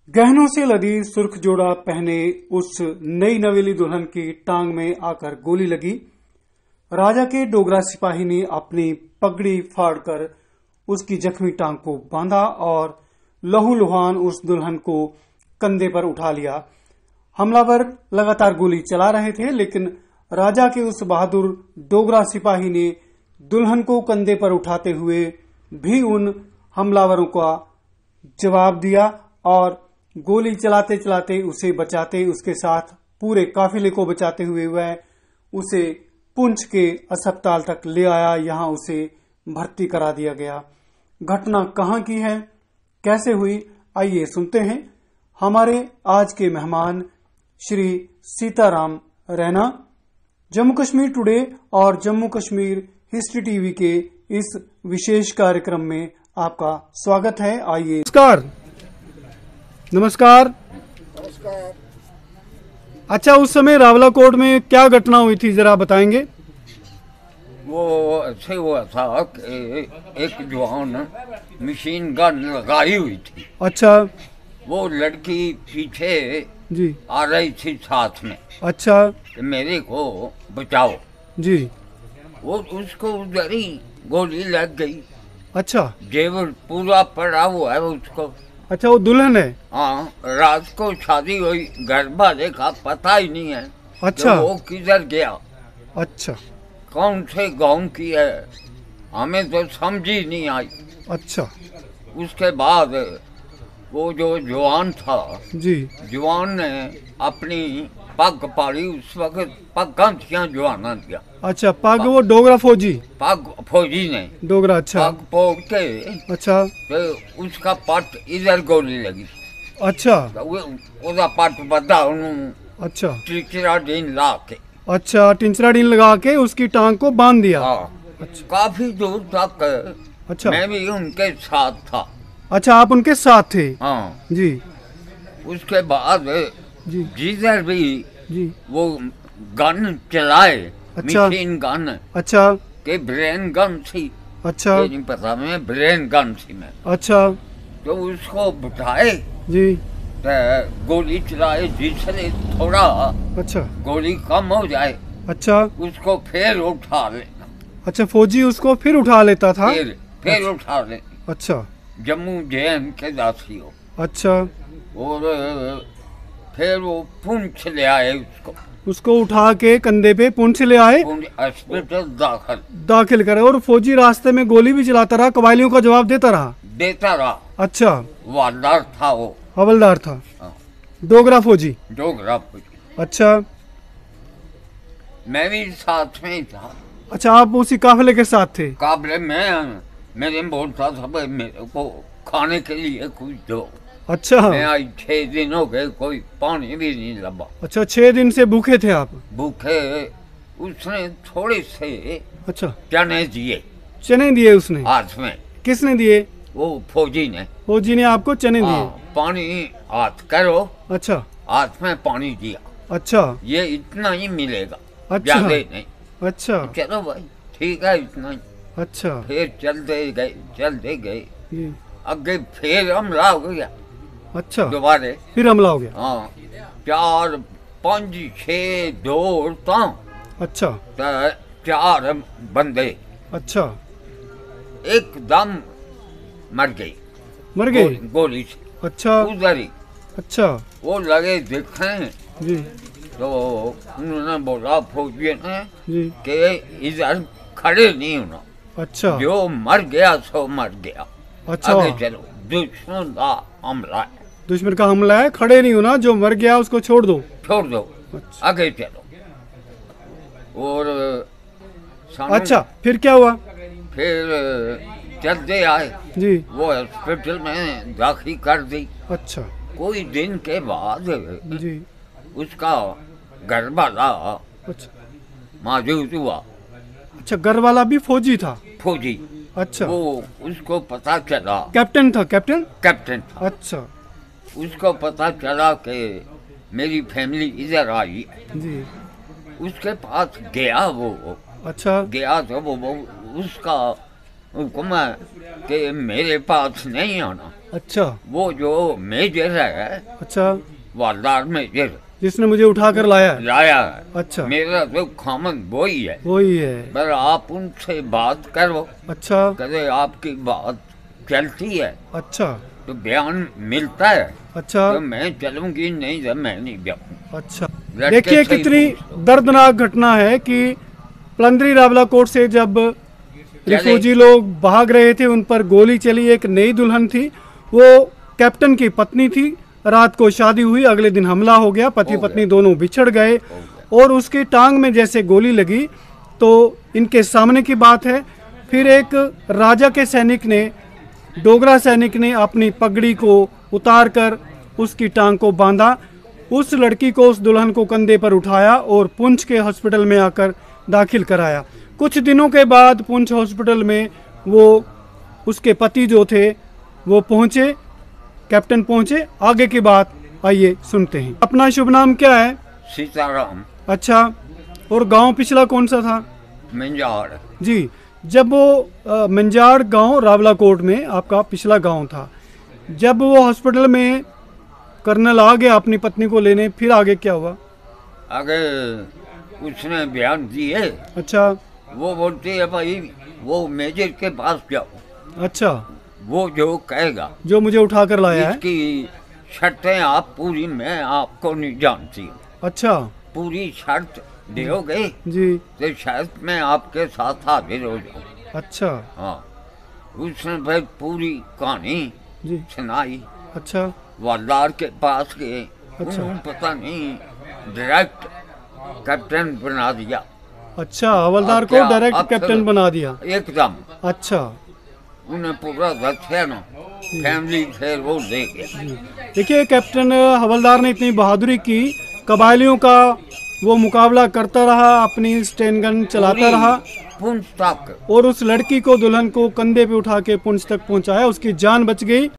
गहनों से लदी सुर्ख जोड़ा पहने उस नई नवेली दुल्हन की टांग में आकर गोली लगी। राजा के डोगरा सिपाही ने अपनी पगड़ी फाड़कर उसकी जख्मी टांग को बांधा और लहूलुहान उस दुल्हन को कंधे पर उठा लिया। हमलावर लगातार गोली चला रहे थे, लेकिन राजा के उस बहादुर डोगरा सिपाही ने दुल्हन को कंधे पर उठाते हुए भी उन हमलावरों का जवाब दिया और गोली चलाते चलाते उसे बचाते, उसके साथ पूरे काफिले को बचाते हुए वह उसे पुंछ के अस्पताल तक ले आया। यहां उसे भर्ती करा दिया गया। घटना कहां की है, कैसे हुई, आइए सुनते हैं हमारे आज के मेहमान श्री सीताराम रैना। जम्मू कश्मीर टुडे और जम्मू कश्मीर हिस्ट्री टीवी के इस विशेष कार्यक्रम में आपका स्वागत है। आइए। नमस्कार। अच्छा, उस समय रावलाकोट में क्या घटना हुई थी, जरा बताएंगे? वो ऐसे हुआ था कि एक जवान मशीन गन लगाई हुई थी। अच्छा। वो लड़की पीछे जी आ रही थी साथ में। अच्छा कि मेरे को बचाओ जी। वो उसको उधर ही गोली लग गई। अच्छा। जेवर पूरा पड़ा हुआ है उसको। अच्छा, वो दुल्हन है? हाँ, रात को शादी हुई, घर वाले का पता ही नहीं है। अच्छा। वो किधर गया, अच्छा। कौन से गांव की है, हमें तो समझ ही नहीं आई। अच्छा। उसके बाद वो जो जवान था जी। जवान ने अपनी पग पाड़ी। उस वक्त पग थियां जवाना दिया। अच्छा, पग वो डोगरा फौजी? पग फौजी ने डोगरा। अच्छा। पग पोड़ के अच्छा। तो उसका पट इधर गोली लगी। अच्छा। तो उसका पट बदा उन्होंने। अच्छा। टिचरा डीन ला के। अच्छा, टिंचरा डीन लगा के उसकी टांग को बांध दिया। हाँ। अच्छा। काफी दूर तक। अच्छा। मैं भी उनके साथ था। अच्छा, आप उनके साथ थे? हाँ जी। उसके बाद जी जिधर भी जी। वो गन चलाए। अच्छा। मशीन गन अच्छा। के ब्रेन गन थी। अच्छा। ये नहीं पता, मैं ब्रेन गन थी मैं। अच्छा। तो उसको बिठाए जी। तो गोली चलाए, जिससे थोड़ा अच्छा। गोली कम हो जाए अच्छा। उसको फिर उठा लेना। अच्छा, फौजी उसको फिर उठा लेता था? फिर उठा ले। अच्छा। जम्मू जेएन के दासी हो। अच्छा। और फिर वो पुंछ ले आए उसको उठा के कंधे पे पुंछ ले आए, हॉस्पिटल दाखिल करे। और फौजी रास्ते में गोली भी चलाता रहा, कबायलियों का जवाब देता रहा? अच्छा। हवलदार था वो। हवलदार था। हाँ। डोगरा फौजी? डोगरा फौजी। अच्छा। मैं भी साथ में ही था। अच्छा, आप उसी काफिले के साथ थे? काफिले में मेरे बोलता था भाई मेरे को खाने के लिए कुछ दो। अच्छा। मैं आज 6 दिन हो गए, कोई पानी भी नहीं लगा। अच्छा, 6 दिन से भूखे थे आप? भूखे। उसने थोड़े से अच्छा चने दिए। चने दिए उसने? हाथ में। किसने दिए? वो फौजी ने। फौजी ने आपको चने दिए? पानी हाथ करो। अच्छा। हाथ में पानी दिया। अच्छा। ये इतना ही मिलेगा। अच्छा। ज्यादा नहीं। अच्छा। चलो भाई ठीक है, इतना ही। अच्छा। फिर चलते गए ये। आगे फिर हमला हो गया। अच्छा। दोबारे फिर हमला हो गया? हाँ। 4 5 6 दौड़ था। अच्छा। 4 बंदे अच्छा। एकदम मर गए गोली से। अच्छा। उधर ही। अच्छा। वो लगे देखें जी। तो उन्होंने बोला फौजी ने जी कि इधर खड़े नहीं होना। अच्छा। जो मर गया सो मर गया। अच्छा। आगे चलो, दुश्मन का हमला है। दुश्मन का हमला है, खड़े नहीं होना, जो मर गया उसको छोड़ दो। छोड़ दो। अच्छा। आगे चलो। और अच्छा, फिर क्या हुआ? फिर चलते आए जी। वो हॉस्पिटल में दाखिल कर दी। अच्छा। कोई दिन के बाद जी। उसका घर वाला अच्छा। मौजूद हुआ। अच्छा, घर वाला भी फौजी था? फौजी। अच्छा। वो उसको पता चला। कैप्टन था? कैप्टन था। अच्छा। उसको पता चला कि मेरी फैमिली इधर आई। जी। उसके पास गया वो। अच्छा। गया तो वो उसका हुक्म है कि मेरे पास नहीं आना। अच्छा। वो जो मेजर है, अच्छा, वालदार मेजर जिसने मुझे उठा कर लाया है। लाया है। अच्छा, मेरा तो खामन वही है, वही है। पर आप उनसे बात करो, अच्छा, कहे आपकी बात चलती है अच्छा, तो बयान मिलता है अच्छा, तो मैं चलूंगी, नहीं तो मैं नहीं जाऊँ। अच्छा। लड़के देखिए सही कितनी पूछ लो। दर्दनाक घटना है कि पलंदरी रावला कोट से जब रिफूजी लोग भाग रहे थे, उन पर गोली चली। एक नई दुल्हन थी, वो कैप्टन की पत्नी थी। रात को शादी हुई, अगले दिन हमला हो गया, पति हो पत्नी गया। दोनों बिछड़ गए हो गया। और उसकी टांग में जैसे गोली लगी तो इनके सामने की बात है। फिर एक राजा के सैनिक ने, डोगरा सैनिक ने अपनी पगड़ी को उतार कर उसकी टांग को बांधा। उस लड़की को, उस दुल्हन को कंधे पर उठाया और पुंछ के हॉस्पिटल में आकर दाखिल कराया। कुछ दिनों के बाद पुंछ हॉस्पिटल में वो, उसके पति जो थे वो पहुंचे, कैप्टन पहुंचे। आगे की बात आइए सुनते हैं। अपना शुभ नाम क्या है? सीताराम अच्छा, और गांव पिछला कौन सा था? मंजाड़। जी, जब वो मंजाड़ गांव रावलाकोट में आपका पिछला गांव था, जब वो हॉस्पिटल में कर्नल आ गया अपनी पत्नी को लेने, फिर आगे क्या हुआ? आगे उसने बयान दिए, अच्छा, वो बोलती है भाई वो मेजर के पास जाओ, अच्छा, वो जो कहेगा, जो मुझे उठा कर लाया है। इसकी शर्तें आप पूरी, मैं आपको नहीं जानती हूँ, अच्छा पूरी शर्त दोगे जी, तो शायद मैं आपके साथ हाजिर हो जाऊँ। अच्छा हाँ, उसने भाई पूरी कहानी जी, सुनाई। अच्छा, वालदार के पास गए, अच्छा। उन्होंने पता नहीं डायरेक्ट कैप्टन बना दिया अच्छा, हवलदार को क्या डायरेक्ट अफसर- कैप्टन बना दिया। एकदम। अच्छा, उन्हें पूरा दस्या ना, फैमिली फिर वो ले गया। देखिए कैप्टन हवलदार ने इतनी बहादुरी की, कबायलियों का वो मुकाबला करता रहा, अपनी स्टेन गन चलाता रहा पुंछ तक। और उस लड़की को, दुल्हन को कंधे पे उठा के पुंछ तक पहुंचाया, उसकी जान बच गई।